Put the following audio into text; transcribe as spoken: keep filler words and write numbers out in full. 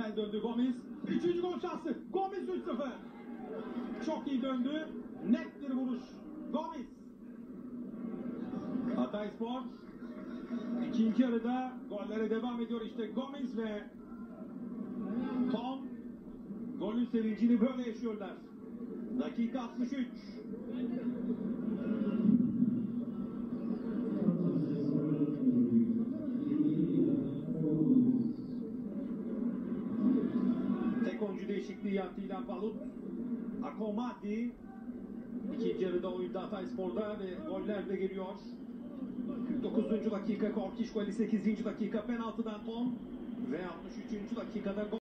mükemmel döndü Gomis. Üçüncü gol şansı. Gomis üç sıfır. Çok iyi döndü. Net bir vuruş. Gomis. Hatayspor ikinci yarıda gollere devam ediyor. İşte Gomis ve Tom golün sevincini böyle yaşıyorlar. Dakika altmış üç. Tek oyuncu değişikliği yaptı İlhan Palut. Akomati ikinci yarıda oyunda Hatayspor'da ve goller de geliyor. kırk dokuzuncu dakika Korkiş golü, sekizinci dakika penaltıdan Tom ve altmış üçüncü dakikada gol.